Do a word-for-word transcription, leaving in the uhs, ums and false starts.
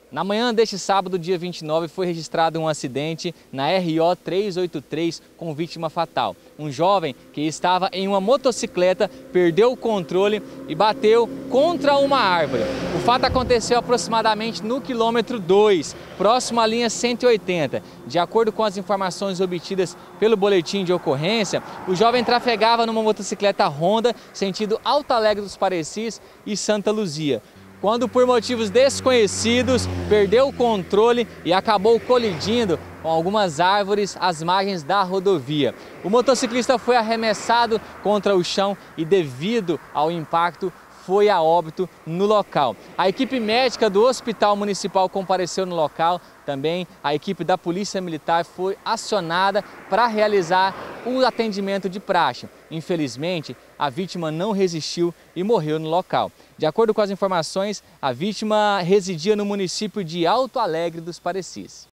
Na manhã deste sábado, dia vinte e nove, foi registrado um acidente na R O trezentos e oitenta e três com vítima fatal. Um jovem que estava em uma motocicleta perdeu o controle e bateu contra uma árvore. O fato aconteceu aproximadamente no quilômetro dois, próximo à linha cento e oitenta. De acordo com as informações obtidas pelo boletim de ocorrência, o jovem trafegava numa motocicleta Honda sentido Alto Alegre dos Parecis e Santa Luzia, quando por motivos desconhecidos perdeu o controle e acabou colidindo com algumas árvores às margens da rodovia. O motociclista foi arremessado contra o chão e, devido ao impacto, foi a óbito no local. A equipe médica do Hospital Municipal compareceu no local. Também a equipe da Polícia Militar foi acionada para realizar o atendimento de praxe. Infelizmente, a vítima não resistiu e morreu no local. De acordo com as informações, a vítima residia no município de Alto Alegre dos Parecis.